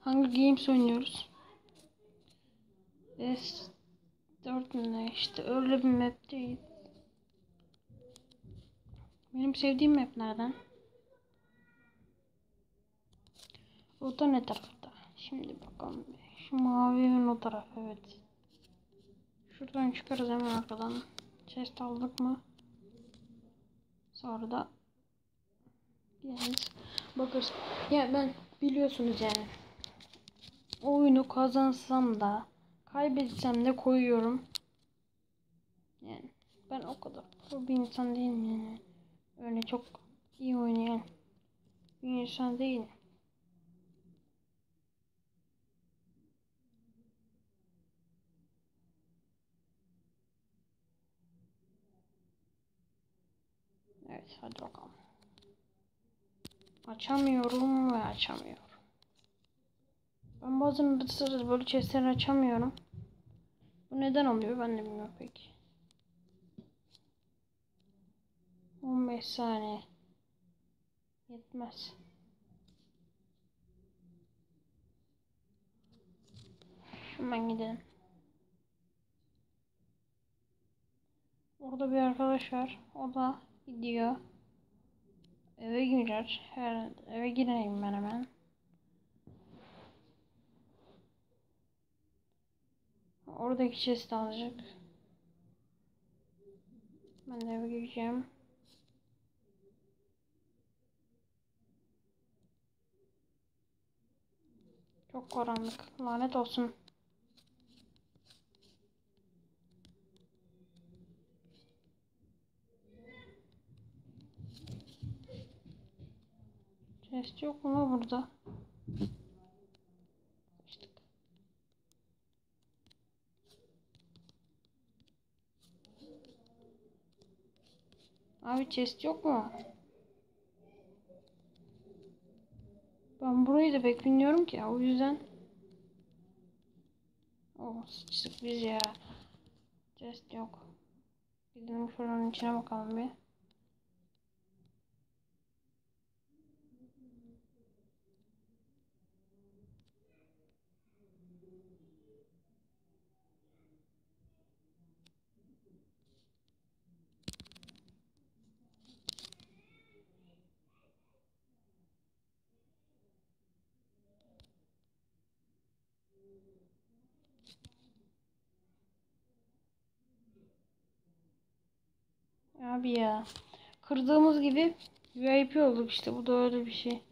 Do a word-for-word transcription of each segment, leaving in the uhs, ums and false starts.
Hunger Games oynuyoruz. S dört ne işte öyle bir map değil. Benim sevdiğim maplerden. O da ne tarafta? Şimdi bakalım. Şu mavi evin o taraf, evet. Şuradan çıkarız hemen arkadan. Chest aldık mı? Sonra da geliriz. Bakarız. Ya ben biliyorsunuz yani. Oyunu kazansam da kaybetsem de koyuyorum. Yani ben o kadar pro bir insan değilim yani. Öyle çok iyi oynayan bir insan değilim. Evet, hadi bakalım. Açamıyorum ve açamıyorum. Ben bazen bir sırada böyle chestleri açamıyorum. Bu neden oluyor ben de bilmiyorum pek. on beş saniye. Yetmez. Hemen gidelim. Orada bir arkadaş var. O da gidiyor. Eve girer. Her eve gireyim ben hemen. Oradaki chest alacak. Ben de eve gireceğim. Çok karanlık. Lanet olsun. Chest yok mu burada? İşte. Abi chest yok mu? Ben burayı da pek bilmiyorum ki ya, o yüzden. Oh, sıçtık biz ya. Chest yok. Gidelim şuranın içine bakalım bir. Abi ya. Kırdığımız gibi V I P olduk işte. Bu da öyle bir şey.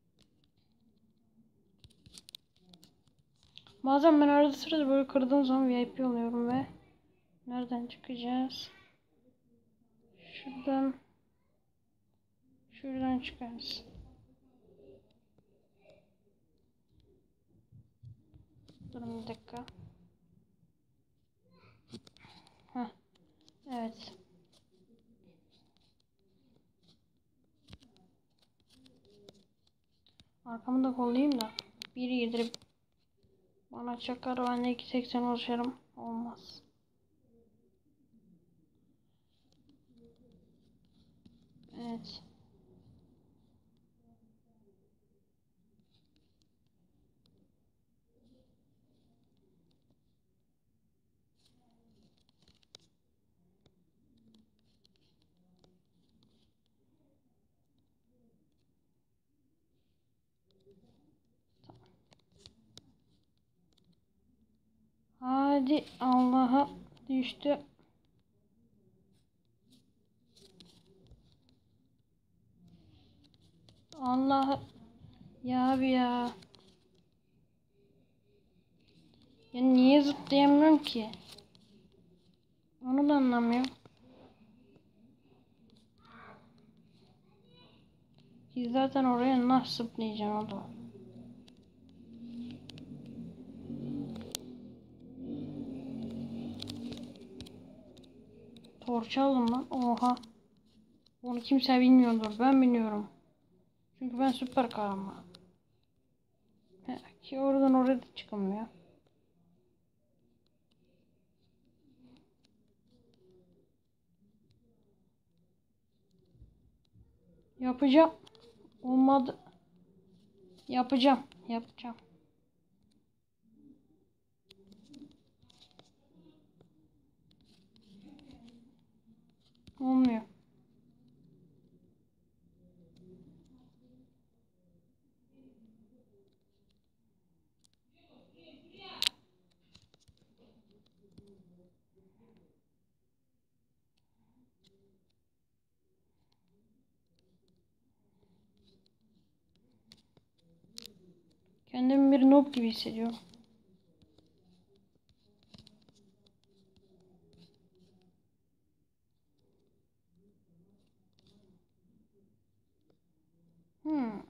Bazen ben arada sırada böyle kırdığım zaman V I P oluyorum ve nereden çıkacağız? Şuradan Şuradan çıkarız. Durun bir dakika. Heh, evet. Arkamı da kollayayım da biri yedirip bana çakar, ben de iki seksen ulaşırım. Olmaz. Evet. Hadi Allah'a düştü. Allah ya abi ya. Ya niye zıplayamıyorum ki? Onu da anlamıyorum. Ki zaten oraya nasıl zıplayacağım o da. Torç aldım lan. Oha. Onu kimse bilmiyordur. Ben biliyorum. Çünkü ben süper kahraman. Ki oradan oraya da çıkamıyor. Yapacağım. Olmadı. Yapacağım. Yapacağım. Olmuyor. Kendimi bir noob gibi hissediyorum. Hmm.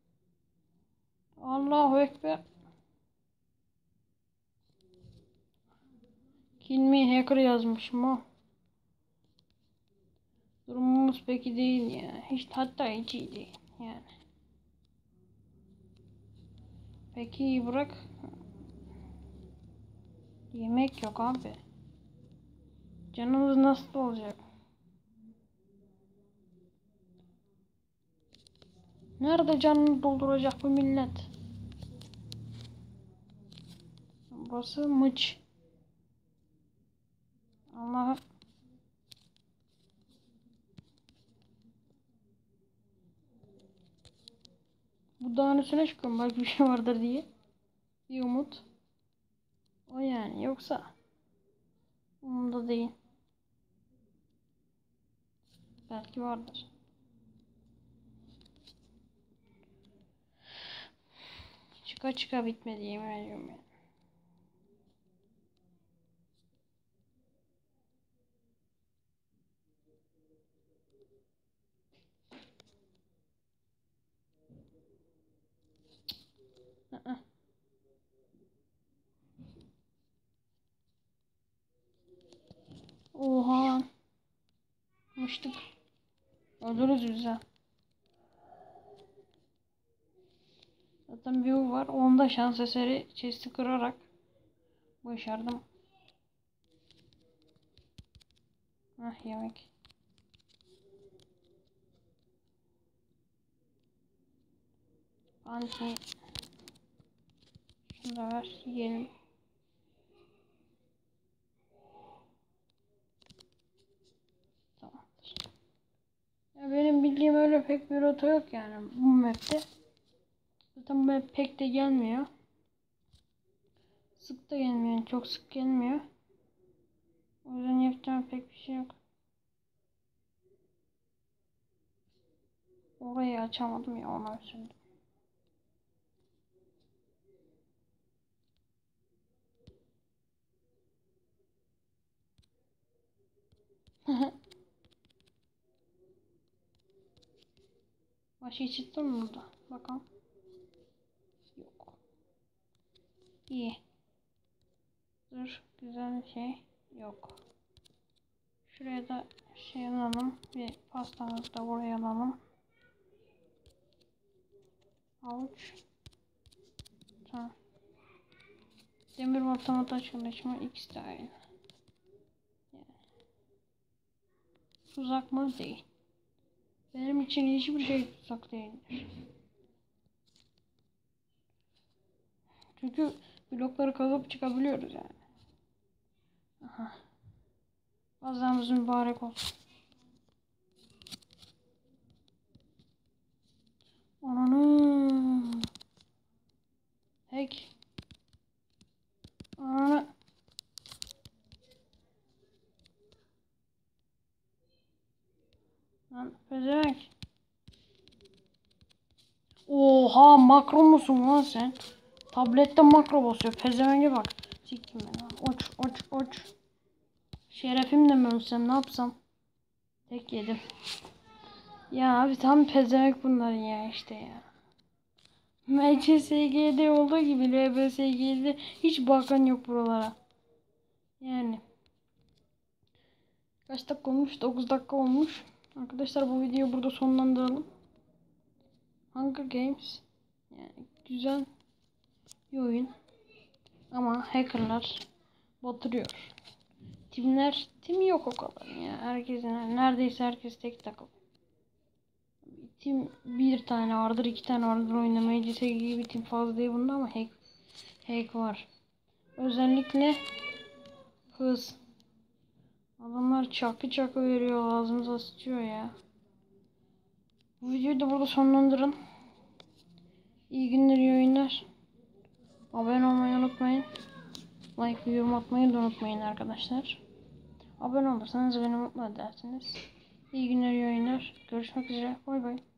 Allahu Ekber. Kill me hacker yazmışım o. Durumumuz peki değil ya. Hiç, hatta hiç iyi değil yani. Peki bırak. Yemek yok abi. Canımız nasıl olacak? Nerede canını dolduracak bu millet? Burası mıç. Allah'ım. Bu dağın üstüne çıkıyorum. Belki bir şey vardır diye. Bir umut. O yani. Yoksa umurumda değil. Belki vardır. Çıka çıka bitmedi yemin ediyorum ya. Aa, oha. Mıştık. Ölürüz biz ha. Zaten bir u var. Onda şans eseri chest'i kırarak başardım. Ah yemek. Anti. Şunu da ver. Yiyelim. Tamamdır. Ya benim bildiğim öyle pek bir rota yok yani bu map'te. Zaten bu map pek de gelmiyor. Sık da gelmiyor. Çok sık gelmiyor. O yüzden yapacağım pek bir şey yok. Orayı açamadım ya, ona üzüldüm. Başı çıktı mı burada? Bakalım. Yok. İyi. Dur. Güzel bir şey. Yok. Şuraya da şey alalım. Bir pastamızı da buraya alalım. Avuç. Tamam. Demir baltama taş çalışma X de aynı. Yani. Tuzak mı? Değil. Benim için hiçbir şey tuzak değildir. Çünkü blokları kazıp çıkabiliyoruz yani. Aha. Bazamız mübarek olsun. Ananı. Hack. Ananı. Lan pezevenk. Oha, makro musun lan sen? Tablette makro basıyor. Pezevenge bak. Siktim ben ha. Oç oç oç. Şerefimle mi ölsem, ne yapsam? Tek yedim. Ya abi tam pezevenk bunlar ya işte ya. M C S G'de olduğu gibi L B S G'de hiç bakan yok buralara. Yani. Kaç dakika olmuş? dokuz dakika olmuş. Arkadaşlar bu videoyu burada sonlandıralım. Hunger Games. Yani güzel bir oyun. Ama hackerlar batırıyor. Timler, tim yok o kadar ya. Herkesin, neredeyse herkes tek takım. Tim bir tane vardır, iki tane vardır oynamaya. C S gibi bir tim fazla değil bunda ama hack, hack var. Özellikle hız. Adamlar Adamlar çakı çakı veriyor, ağzımıza sıçıyor ya. Bu videoyu da burada sonlandırın. İyi günler, iyi oyunlar. Abone olmayı unutmayın. Like ve yorum atmayı da unutmayın arkadaşlar. Abone olursanız beni mutlu edersiniz. İyi günler, iyi oyunlar. Görüşmek üzere. Bay bay.